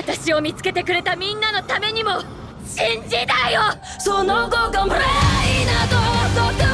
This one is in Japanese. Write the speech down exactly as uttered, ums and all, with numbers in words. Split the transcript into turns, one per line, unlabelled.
私を見つけてくれたみんなのためにも信じたいよ。
その後が無礼な道徳